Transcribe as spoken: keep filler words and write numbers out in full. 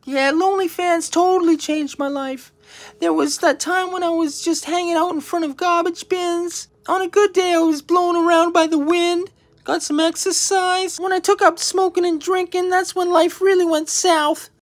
Yeah, Lonely Fans totally changed my life. There was that time when I was just hanging out in front of garbage bins. On a good day, I was blown around by the wind. Got some exercise. When I took up smoking and drinking, that's when life really went south.